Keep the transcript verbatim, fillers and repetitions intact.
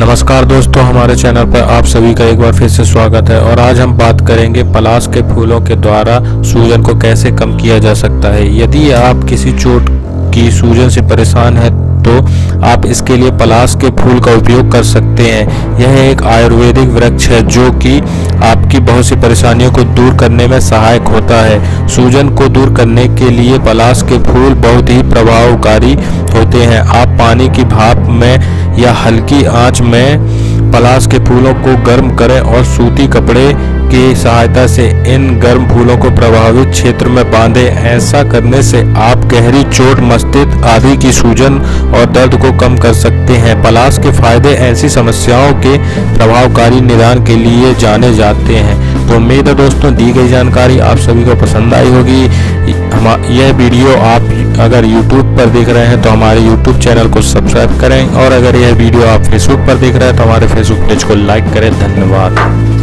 नमस्कार दोस्तों, हमारे चैनल पर आप सभी का एक बार फिर से स्वागत है। और आज हम बात करेंगे पलाश के फूलों के द्वारा सूजन को कैसे कम किया जा सकता है। यदि आप किसी चोट की सूजन से परेशान हैं तो आप इसके लिए पलाश के फूल का उपयोग कर सकते हैं। यह एक आयुर्वेदिक वृक्ष है जो कि आपकी बहुत सी परेशानियों को दूर करने में सहायक होता है। सूजन को दूर करने के लिए पलाश के फूल बहुत ही प्रभावकारी होते हैं। आप पानी की भाप में या हल्की आंच में पलाश के फूलों को गर्म करें और सूती कपड़े की सहायता से इन गर्म फूलों को प्रभावित क्षेत्र में बांधें। ऐसा करने से आप गहरी चोट, मस्तिष्क आदि की सूजन और दर्द को कम कर सकते हैं। पलाश के फायदे ऐसी समस्याओं के प्रभावकारी निदान के लिए जाने जाते हैं। तो उम्मीद है दोस्तों दी गई जानकारी आप सभी को पसंद आई होगी। हम यह वीडियो आप अगर यूट्यूब पर देख रहे हैं तो हमारे यूट्यूब चैनल को सब्सक्राइब करें, और अगर यह वीडियो आप फेसबुक पर देख रहे हैं तो हमारे फेसबुक पेज को लाइक करें। धन्यवाद।